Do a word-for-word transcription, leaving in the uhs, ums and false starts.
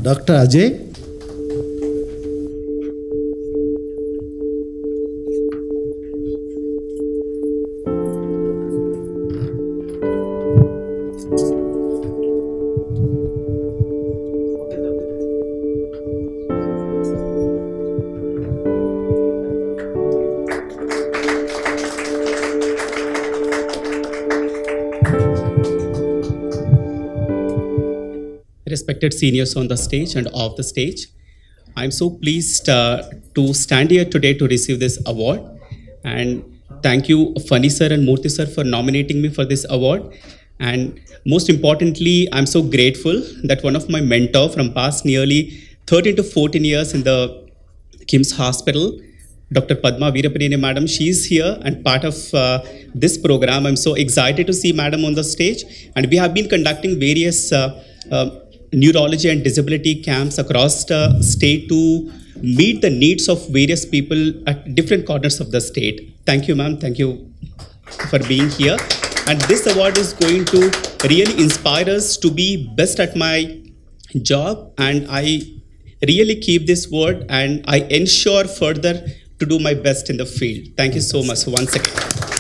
Doctor Ajay. Respected seniors on the stage and off the stage, I'm so pleased uh, to stand here today to receive this award. And thank you, Funny sir and Murthy sir, for nominating me for this award. And most importantly, I'm so grateful that one of my mentor from past nearly thirteen to fourteen years in the KIMS Hospital, Doctor Padma Veerapaneni Madam, she's here and part of uh, this program. I'm so excited to see Madam on the stage. And we have been conducting various uh, uh, neurology and disability camps across the state to meet the needs of various people at different corners of the state. Thank you, ma'am. Thank you for being here. And this award is going to really inspire us to be best at my job. And I really keep this word and I ensure further to do my best in the field. Thank you so much once again.